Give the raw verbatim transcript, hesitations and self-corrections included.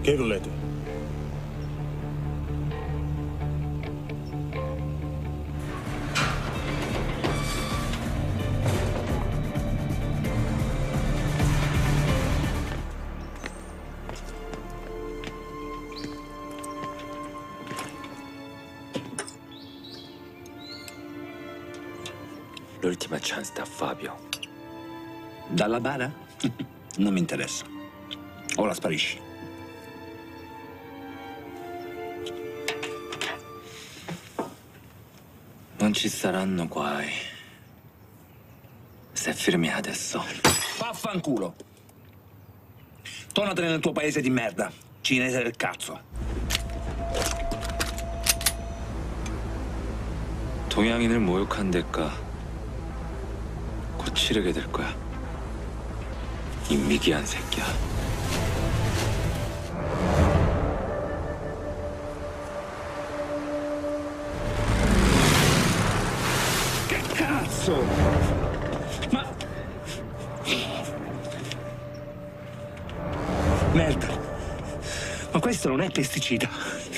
Che volete? L'ultima chance da Fabio. Dalla bara? Non mi interessa. Ora sparisci. Non ci saranno guai se firmi adesso. Vaffanculo. Tornatene nel tuo paese di merda, cinese del cazzo. 동양인을 모욕한 대가 곧 치르게 될 거야. 이 미개한 새끼야. Che cazzo? Ma... Merda. Ma questo non è pesticida.